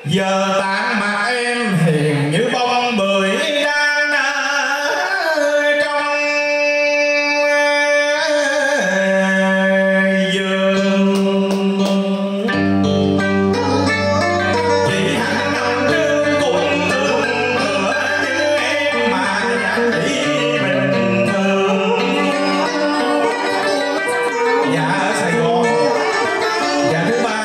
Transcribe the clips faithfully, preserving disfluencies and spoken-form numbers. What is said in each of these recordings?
Giờ tàn mà em hiền như bông bưởi đang trong vườn. Chỉ hẳn năm trước cũng tương tự như em mà chẳng chỉ bình thường. Dạ ở Sài Gòn. Dạ thứ ba.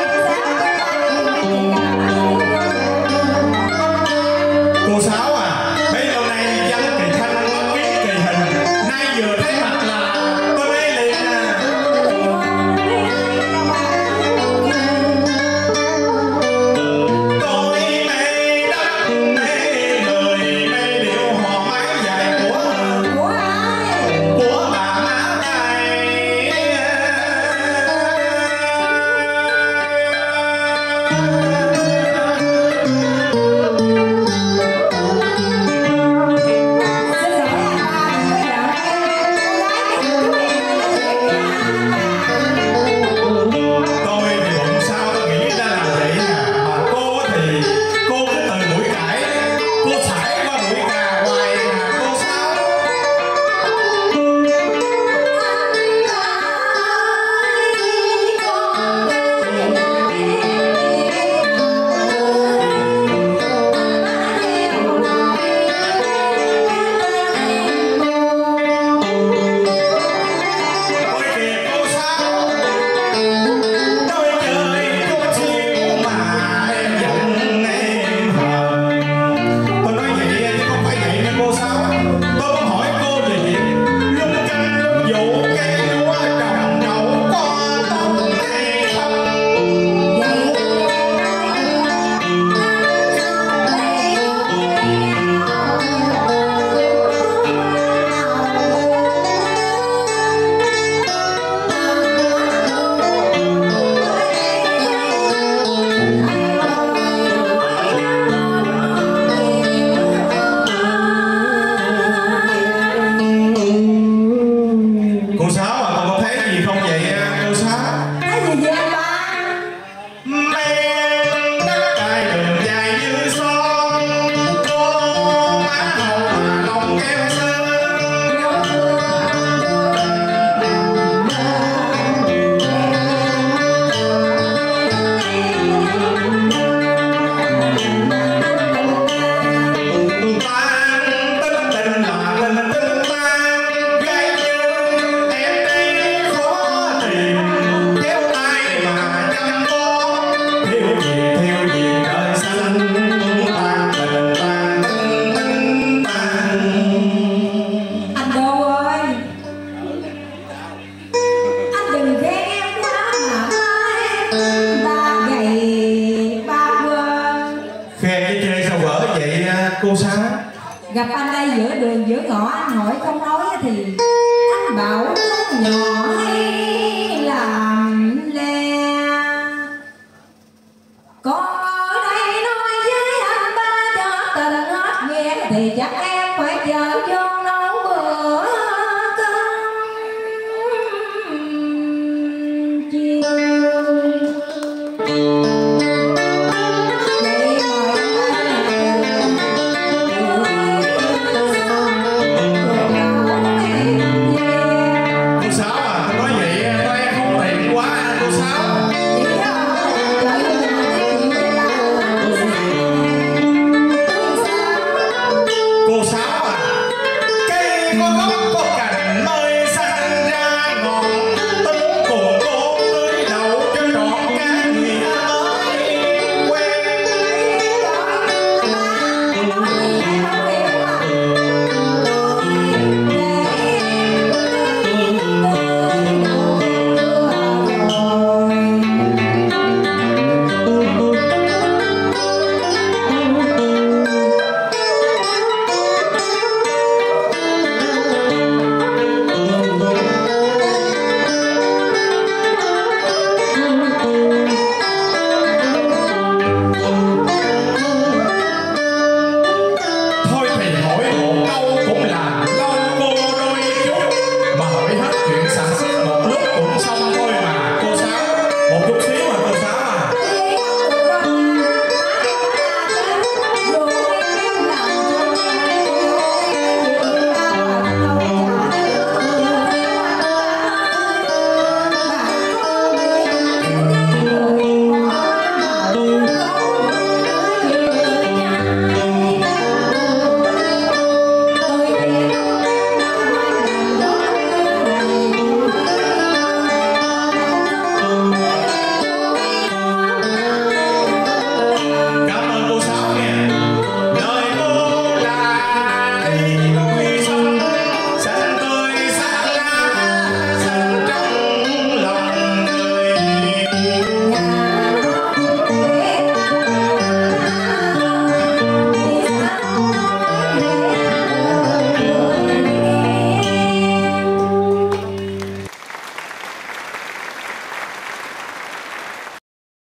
Cô Sáu à, bấy lâu nay dân Kỳ Thanh mất biết kỳ hình, nay vừa thấy mặt là tôi lấy liền à. Tôi mê đất, mê người, mê điệu hò mái dài của của của bà má này. Cô Sáu gặp anh đây giữa đường giữa ngõ, anh hỏi không nói thì anh bảo con nhỏ hay làm lè. Con ở đây nói với anh ba cho tình hết nghe thì chắc em phải chờ cho